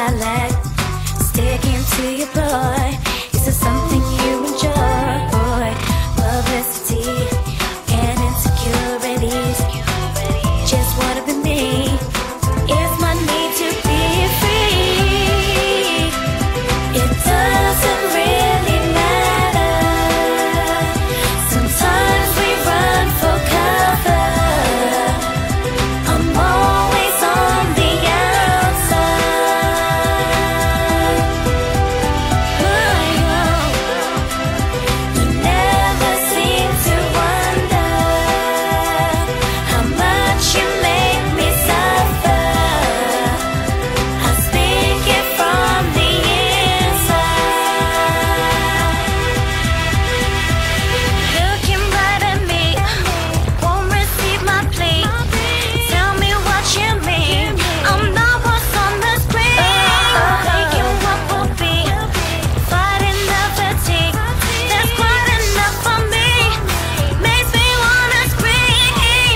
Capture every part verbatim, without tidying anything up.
I lack. Sticking to your boy, is there something you enjoy? Publicity and insecurities just wanna be me. It's my need to be free. It doesn't really matter. Sometimes we run for cover. I'm always on the outside. My own. You never seem to wonder how much you make me suffer. I speak it from the inside. Looking right at me, won't receive my plea. Tell me what you mean. I'm not what's on the screen. Taking what will be, fighting the fatigue. That's quite enough for me. Makes me wanna scream.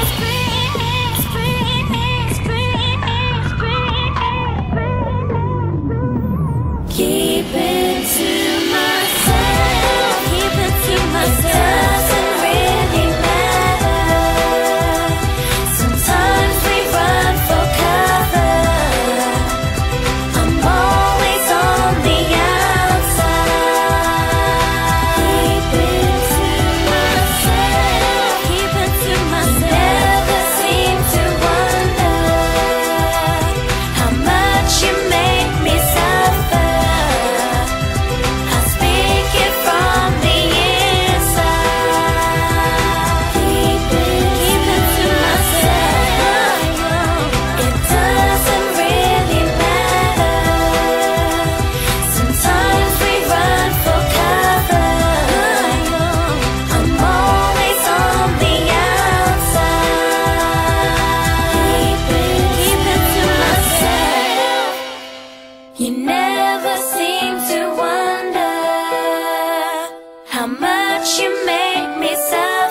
Keep it to myself. Keep it to myself. It doesn't really matter. Sometimes we run for cover. I'm always on the outside. Keep it to myself. Keep it to myself. Never seem to wonder how much you make me suffer. I speak it from the inside. Keep it, keep it to myself. It doesn't really matter. Sometimes we run for cover. I'm always on the outside. Keep it, keep it to myself. You never seem to wonder how much you make me suffer.